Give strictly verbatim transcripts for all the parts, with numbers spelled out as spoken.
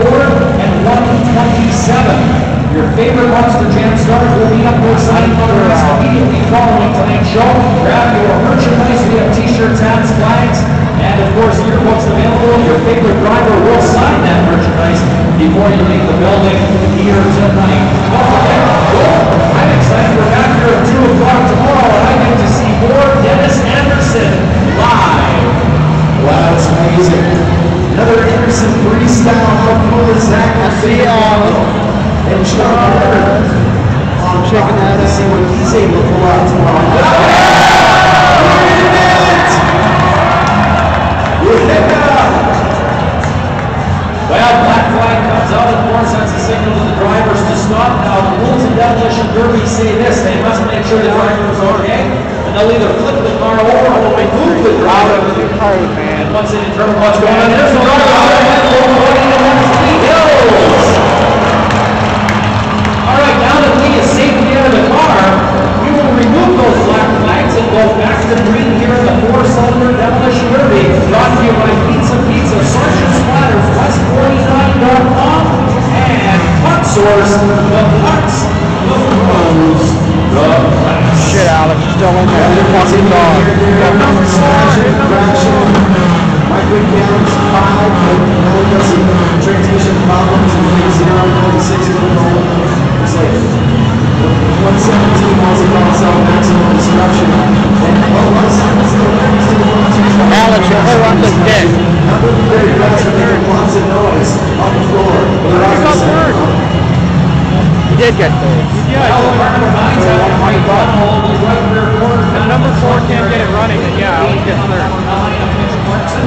four and one twenty-seven. Your favorite Monster Jam stars will be up for signing autographs immediately following tonight's show. Grab your merchandise. We have t-shirts, hats, flags, and of course yearbooks available. Your favorite driver will sign that merchandise before you leave the building here tonight. Don't forget, oh, I'm excited. We're back here at two o'clock tomorrow, and I get to see more Dennis Anderson live. Wow, that's amazing. Another Anderson freestyle from Zach. I see y'all. And Sean I'm checking out to see what he's able to pull out tomorrow. Well, black flag comes out and more sends a signal to the drivers to stop. Now, the rules in Demolition Derby say this: they must make sure the driver is okay, and they'll either flip the car over or they move the driver. And once they determine what's going on, there's the driver. All right, now that Lee is safely out of the car, we will remove those black flags and go back to green here in the four-cylinder Demolition Derby. Brought to you by Pizza Pizza, Sergeant Splatters, West forty-nine dot com, and Puck Source, the Pucks, the Pros, the Class. Shit, Alex, still in there. You're fucking dog. Number four, Micro Gallons five, no doesn't transmission problems, zero, ninety-six, it's like one seventeen miles an hour maximum disruption. Alex, you're her on the dick. Not moving very fast, but making lots of noise on the floor. He got third. He did get third. Yeah, the number four can't get it running, and yeah, I would get third. Mitch Clarkson.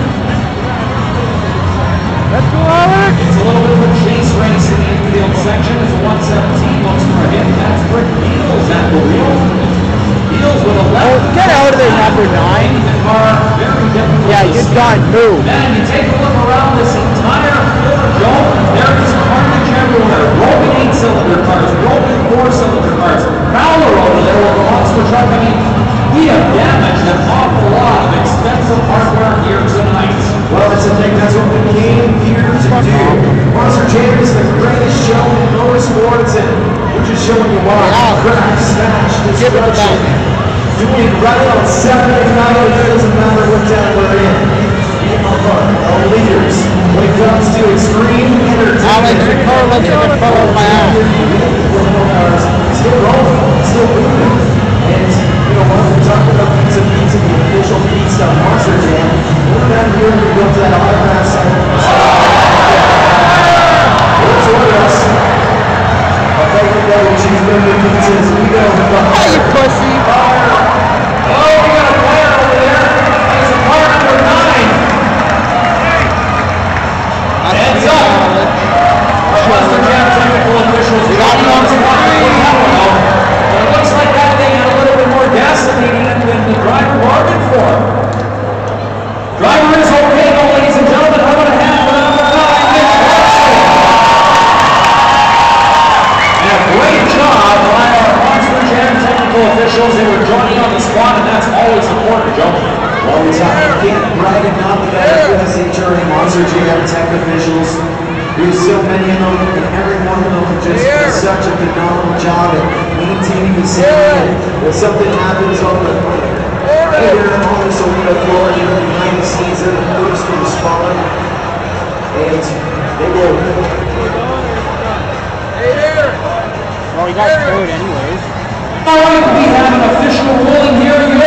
Let's go, Alex! It's a little bit of a chase race in the infield section. It's a one seventeen, looks for a hit. That's Rick Beals at the wheel. Beals with a left. Oh, get out of there, number nine. Yeah, you got moved. Then you take a look around this entire floor, Joe. There is carnage everywhere. Broken eight-cylinder cars, broken four-cylinder cars. Fowler over there with a monster truck. I mean, we have damaged an awful lot of expensive hardware here tonight. Well, that's the thing. That's what we came here to do. Monster Jam is the greatest show in motorsports, and we're just showing you why. Crash, smash, destruction. Doing it right on seven and nine. It doesn't matter what town we're in. We are our leaders when it comes to extreme entertainment. Alex, your car looks like a photo of my house. Still rolling, still moving. And, you know, once we talk about Pizza Pizza, the official pizza Monster Jam, we're down here and we go to that autograph sign. Let's order us. I'll take it down with cheeseburger pizzas. We go. Hey, you pussy! Oh, we got a player over there. He's a car number nine. Heads up. Monster Jam technical officials. We got him on screen. But it looks like that thing had a little bit more gasoline in it than the driver bargained for. Driver is okay, though, ladies and gentlemen. I'm going to have for number nine, Mitch Clarkson. And a great job by our Monster Jam technical officials. They were joining on the spot, and that's always important, Joe. Well, we can't brag enough about U S H R and Monster Jam tech officials. There's so many of them, and every one of them just does such a phenomenal job at maintaining the safety. When something happens on the either on the Solita floor, you know, behind the scenes, they're the first to respond, and they will. Well, we got third anyways. All right, we have an official ruling here.